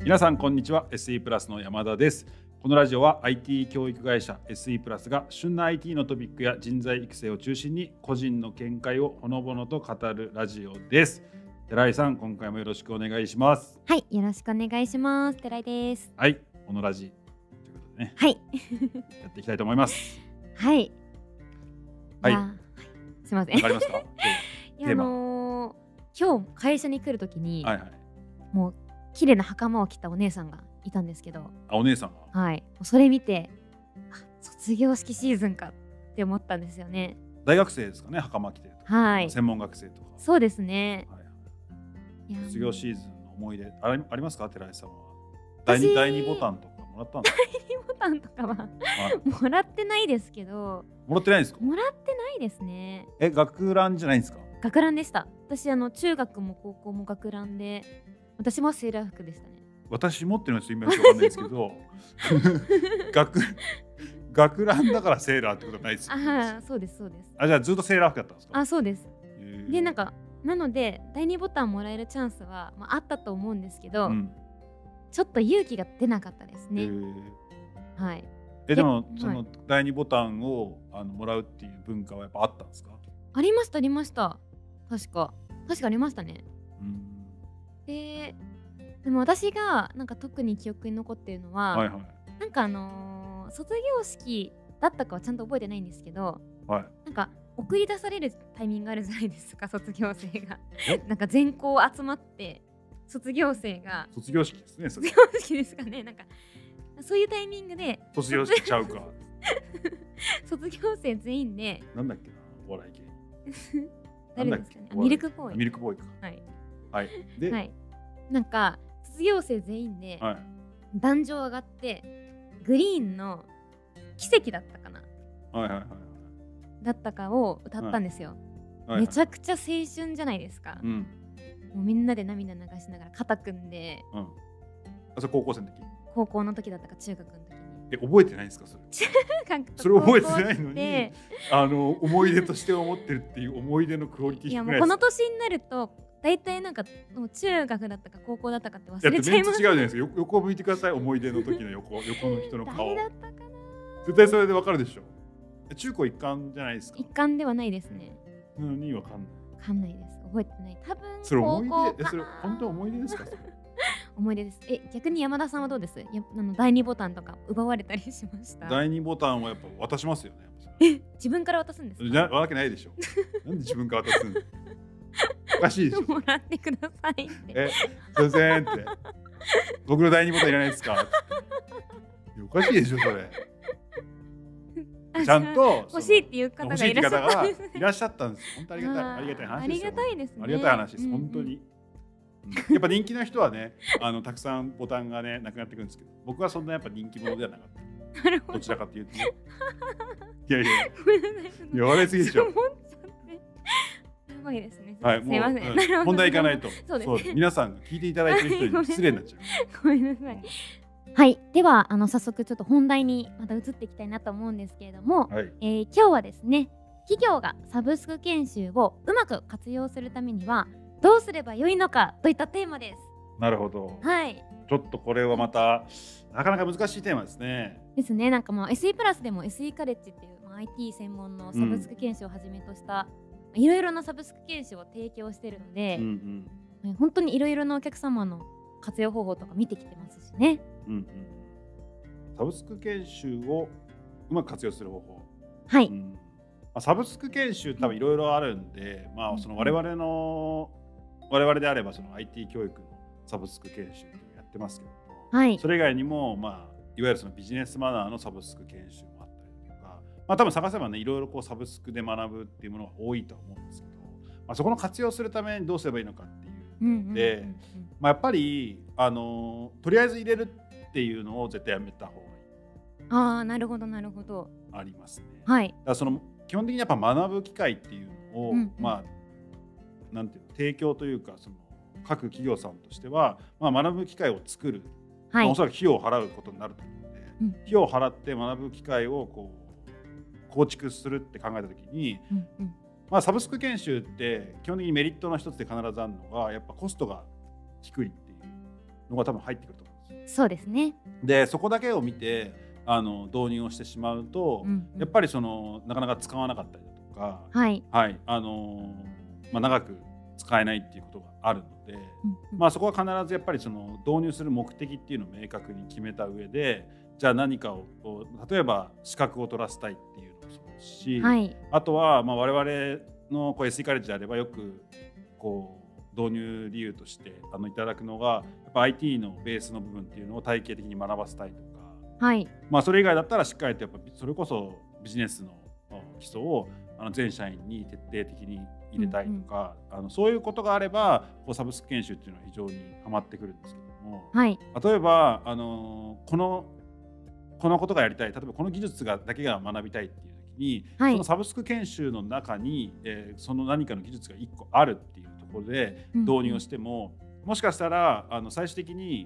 皆さんこんにちは。 SE プラスの山田です。このラジオは IT 教育会社 SE プラスが旬な IT のトピックや人材育成を中心に個人の見解をほのぼのと語るラジオです。寺井さん、今回もよろしくお願いします。 はい、よろしくお願いします。寺井です。 はい、このラジということでね、 はい。 やっていきたいと思います。 はい。 はい、 やすいません。 わかりますか？ いやテーマ、 今日会社に来るときに、 はいはい。 もう綺麗な袴を着たお姉さんがいたんですけど、 あ、お姉さんがはい。それ見て、卒業式シーズンかって思ったんですよね。 大学生ですかね、袴着てるとか、 はい。 専門学生とか。 そうですね。 はいはい、 いや卒業シーズンの思い出ありますか、寺井さんは？ 私第2ボタンとかもらったんですか？ 第2ボタンとかははい、 もらってないですけど、 もらってないんですか？ もらってないですね。 学ランじゃないんですか？ 学ランでした。私中学も高校も学ランで、私もセーラー服でしたね。 私持ってるのちょっと今よくわかんないですけど学ランだからセーラーってことはないですよね。 ああ、そうですそうです。 あ、じゃあずっとセーラー服だったんですか？ あ、そうです。で、 ななので第2ボタンもらえるチャンスは、あったと思うんですけど、 うん、 ちょっと勇気が出なかったですね。はい。 でもはい、 その第2ボタンをもらうっていう文化はやっぱあったんですか？ ありましたありました。確かありましたね。 うん、 でも私が特に記憶に残っているのは、 はいはい卒業式だったかはちゃんと覚えてないんですけど、 はい。 送り出されるタイミングあるじゃないですか、卒業生が。 え全校集まって卒業生が卒業式ですね、それ。 卒業式ですかね。そういうタイミングで卒業式ちゃうか卒業生全員でなんだっけな、お笑い系誰ですかね。 なんだっけミルクボーイ。 ミルクボーイか。 はいはい。で、 はい。卒業生全員ではい、 壇上上がってグリーンの奇跡だったかなはいはいはいだったかを歌ったんですよ。 はい、 めちゃくちゃ青春じゃないですか。 うんもうみんなで涙流しながら肩組んで、 うん。あ、それ高校生の時。 高校の時だったか中学の時に覚えてないんですか、それ？それ覚えてないのにで、 思い出として思ってるっていう思い出のクオリティいや低くないですか？ もうこの年になると大体もう中学だったか高校だったかって忘だってれちゃいます。 メンツ違うじゃないですか。横を向いてください、思い出の時の横の人の顔。 誰だったかな。 絶対それでわかるでしょ。中高一貫じゃないですか。 一貫ではないですね。 なのにわかんない。 わかんないです。覚えてない。多分それ思い高校出、それ本当思い出ですか？それ思い出です。逆に山田さんはどうです？第2ボタンとか奪われたりしました？ 第2ボタンはやっぱ渡しますよね。 自分から渡すんですか？ じゃわけないでしょ。なんで自分から渡すの？おかしいでしょ。 もらってくださいって。 すいませんって。僕の第2ボタンいらないですか？いやおかしいでしょ、それ。ちゃんと欲しいっていう方がいらっしゃったんです。 いらっしゃったんです。本当ありがたい、ありがたい話ですよ。 ありがたいですね。 ありがたい話です、本当に。やっぱ人気の人はね、たくさんボタンがね、なくなってくるんですけど、僕はそんなやっぱ人気者ではなかった。 なるほど。 どちらかというとね。いやいや、 ごめんなさい。 笑いすぎでしょ。 思っちゃって。やばいですね。 はい、 すいません。 本題いかないと。 そうですね。 皆さん聞いていただいてる人に失礼になっちゃう。 ごめんなさい。はい、では早速ちょっと本題にまた移っていきたいなと思うんですけれども、 はい、 今日はですね、企業がサブスク研修をうまく活用するためにはどうすればよいのかといったテーマです。 なるほど。 はい。 ちょっとこれはまたなかなか難しいテーマですね。 ですね。SE プラスでも SE カレッジっていう、IT 専門のサブスク研修をはじめとしたいろいろなサブスク研修を提供しているので、本当にいろいろなお客様の活用方法とか見てきてますしね。 サブスク研修をうまく活用する方法。 はい。 サブスク研修多分いろいろあるんで、その我々であればその IT 教育のサブスク研修っていうのをやってますけども、 はい、 それ以外にもいわゆるそのビジネスマナーのサブスク研修もあったりとか、多分探せばねいろいろこうサブスクで学ぶっていうものが多いと思うんですけど、そこの活用するためにどうすればいいのかっていうので、やっぱりとりあえず入れるっていうのを絶対やめた方がいい。 ああ、なるほどなるほど。 ありますね。 はい。 だからその基本的にやっぱ学ぶ機会っていうのを、なんていうの、提供というか、その各企業さんとしては、学ぶ機会を作る、おそらく費用を払うことになると思うので、費用を払って学ぶ機会をこう構築するって考えたときに、サブスク研修って基本的にメリットの一つで必ずあるのがやっぱコストが低いっていうのが多分入ってくると思うんですです。 そうですね。 でそこだけを見て導入をしてしまうと、やっぱりなかなか使わなかったりだとか、 はい、 長く使えないっていうことがあるので、そこは必ずやっぱり導入する目的っていうのを明確に決めた上で、じゃあ何かを例えば資格を取らせたいっていうのもそうですし、 はい、 あとは我々のSEカレッジであればよく導入理由としていただくのが、やっぱ IT のベースの部分っていうのを体系的に学ばせたいとか、 はい、 それ以外だったらしっかりとやっぱそれこそビジネスの基礎を全社員に徹底的に入れたいとか、そういうことがあればサブスク研修っていうのは非常にハマってくるんですけども、 はい、 例えばこのことがやりたい、例えばこの技術だけが学びたいっていう時に、 はい、 そのサブスク研修の中に、その何かの技術が1個あるっていうところで導入をしても、もしかしたら最終的に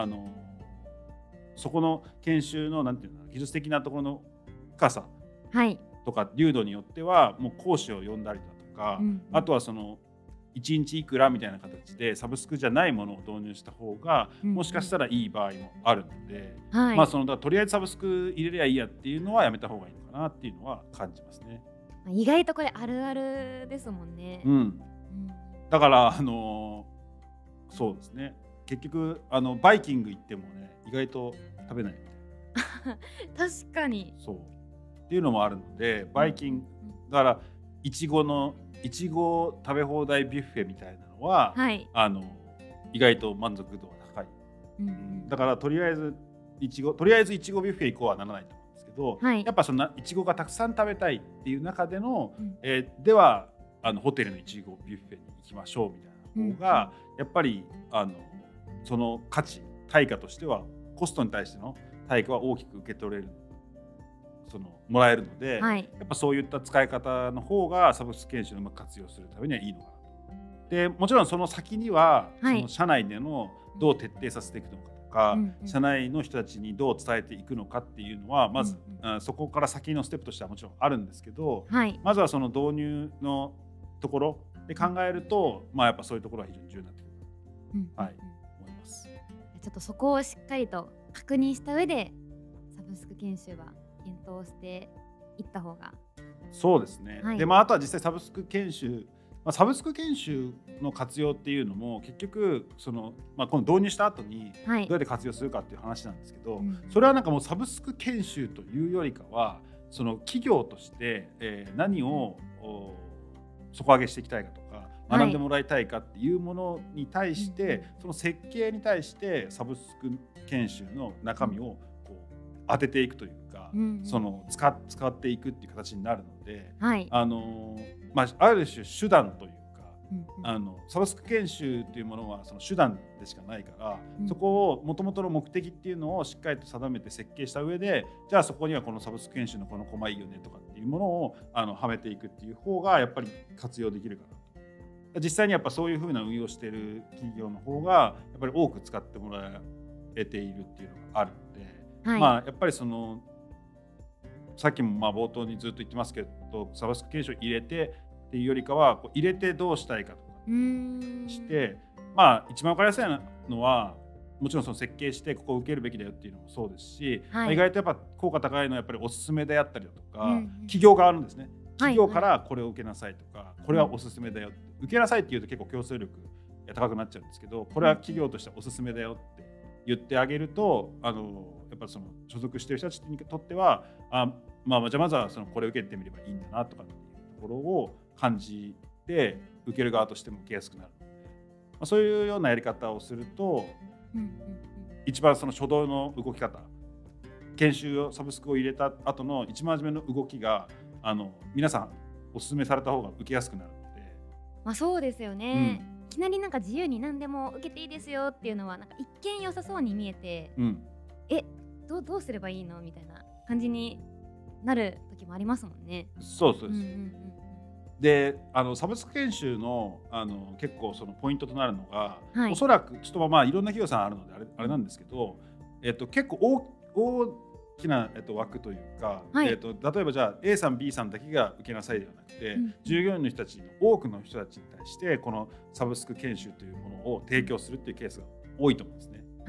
そこの研修のなんていうの技術的なところの深さとか流度によってはもう講師を呼んだりだとか、あとは1日いくらみたいな形でサブスクじゃないものを導入した方がもしかしたらいい場合もあるので、とりあえずサブスク入れりゃいいやっていうのはやめた方がいいのかなっていうのは感じますね。 意外とこれあるあるですもんね。 だからそうですね、結局バイキング行ってもね意外と食べない確かにそうっていうのもあるので、バイキングだからいちご食べ放題ビュッフェみたいなのは、意外と満足度は高い、だからとりあえずいちごビュッフェ行こうはならないと思うんですけど、やっぱいちごがたくさん食べたいっていう中での、ではホテルのいちごビュッフェに行きましょうみたいな方が、やっぱりその対価としてはコストに対しての対価は大きく受け取れるもらえるので、やっぱそういった使い方の方がサブスク研修をうまく活用するためにはいいのかなと。でもちろんその先には、その社内でのどう徹底させていくのかとか、社内の人たちにどう伝えていくのかっていうのはまず、そこから先のステップとしてはもちろんあるんですけど、まずはその導入のところで考えると、やっぱそういうところは非常に重要になってくる、思います。 ちょっとそこをしっかりと確認した上でサブスク研修は検討していった方が。 そうですね、であとは実際サブスク研修の活用っていうのも結局この導入した後にどうやって活用するかっていう話なんですけど、それはなんかもうサブスク研修というよりかは企業として、何を底上げしていきたいかとか学んでもらいたいかっていうものに対して、その設計に対してサブスク研修の中身を当てていくというか、使っていくっていう形になるので、ある種手段というか、サブスク研修というものはその手段でしかないから、そこを元々の目的っていうのをしっかりと定めて設計した上で、じゃあそこにはこのサブスク研修のこのコマいいよねとかっていうものをはめていくっていう方がやっぱり活用できるかなと。実際にやっぱそういう風な運用している企業の方がやっぱり多く使ってもらえているっていうのがあるので、やっぱりさっきも冒頭にずっと言ってますけど、サブスク研修を入れてっていうよりかは入れてどうしたいかとかして、一番分かりやすいのはもちろんその設計してここを受けるべきだよっていうのもそうですし、意外とやっぱ効果高いのはやっぱりおすすめであったりだとか、企業側のですね、企業からこれを受けなさいとか、これはおすすめだよって、受けなさいっていうと結構競争力高くなっちゃうんですけど、これは企業としておすすめだよって言ってあげると、やっぱり所属している人たちにとってはじゃあまずはこれを受けてみればいいんだなとかっていうところを感じて、受ける側としても受けやすくなるので、そういうようなやり方をすると、一番初動の動き方、研修をサブスクを入れた後の一番初めの動きが皆さんお勧めされた方が受けやすくなるので。 そうですよね、いきなりなんか自由に何でも受けていいですよっていうのはなんか一見良さそうに見えて、どうすればいいのみたいな感じになる時もありますもんね。 そうです、でサブスク研修の結構ポイントとなるのが、おそらくちょっといろんな企業さんあるのであれなんですけど、結構大きな枠というか、例えばじゃあ A さん B さんだけが受けなさいではなくて、従業員の人たちの多くの人たちに対してこのサブスク研修というものを提供するっていうケースが多いと思うんですね。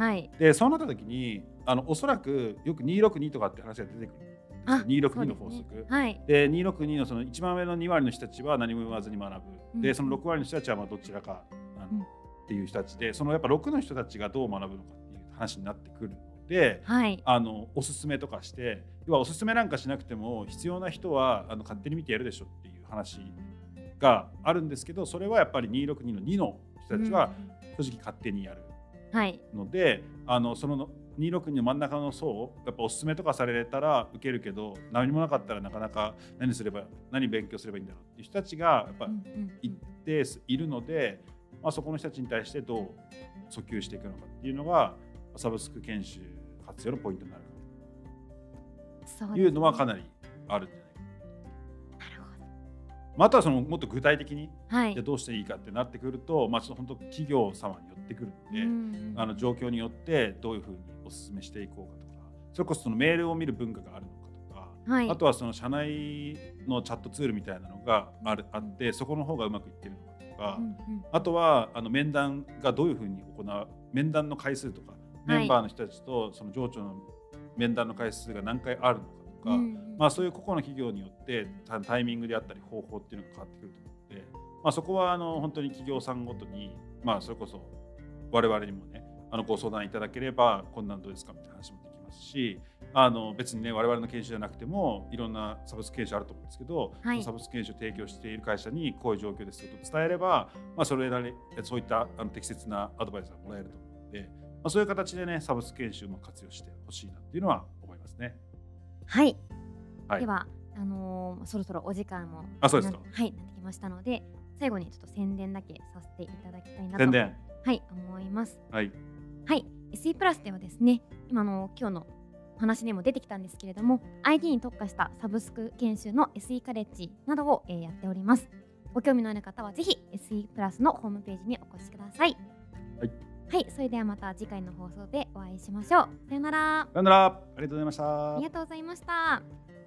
はい、 でそうなった時におそらくよく262とかって話が出てくるんですよ。262の法則。 はい、 で262のその一番上の2割の人たちは何も言わずに学ぶ。でその6割の人たちはまあどちらかっていう人たちで、そのやっぱ6の人たちがどう学ぶのかっていう話になってくるので、 はい、 おすすめとかして、要はおすすめなんかしなくても必要な人は勝手に見てやるでしょっていう話があるんですけど、それはやっぱり262の2の人たちは正直勝手にやるので、その262の真ん中の層やっぱおすすめとかされたら受けるけど、何もなかったらなかなか何勉強すればいいんだろうっていう人たちがやっぱ一定数いるので、まあ、そこの人たちに対してどう訴求していくのかっていうのがサブスク研修活用のポイントになるというのはかなりあるんじゃないかな。 なるほど。 またはもっと具体的に、 はい、 じゃあどうしていいかってなってくると、まあ、本当企業様によってくるので、状況によってどういうふうにお勧めしていこうかとか、それこそメールを見る文化があるのかとか、 はい、 あとはその社内のチャットツールみたいなのがあって、そこの方がうまくいってるのかとか、あとは面談がどういうふうに面談の回数とか、メンバーの人たちとその上長の面談の回数が何回あるのかとか、まあ、そういう個々の企業によってタイミングであったり方法っていうのが変わってくると思うので、まあ、そこは本当に企業さんごとに、まあ、それこそ我々にもねご相談いただければこんなんどうですかみたいな話もできますし、別にね我々の研修じゃなくてもいろんなサブスク研修あると思うんですけど、はい、サブスク研修を提供している会社にこういう状況ですよと伝えれば、まあ、そういった適切なアドバイスがもらえると思うので、まあ、そういう形でねサブスク研修も活用してほしいなっていうのは思いますね。 はい、はい、ではそろそろお時間もそうですか、 はい、なってきましたので、最後にちょっと宣伝だけさせていただきたいなと宣伝、 はい、思います。 はい、 はい、SE プラスではですね、今日のお話にも出てきたんですけれども、 IT に特化したサブスク研修の SE カレッジなどを、やっております。ご興味のある方はぜひ SE プラスのホームページにお越しください。 はい、 はい、それではまた次回の放送でお会いしましょう。さよなら。 さよなら。ありがとうございました。 ありがとうございました。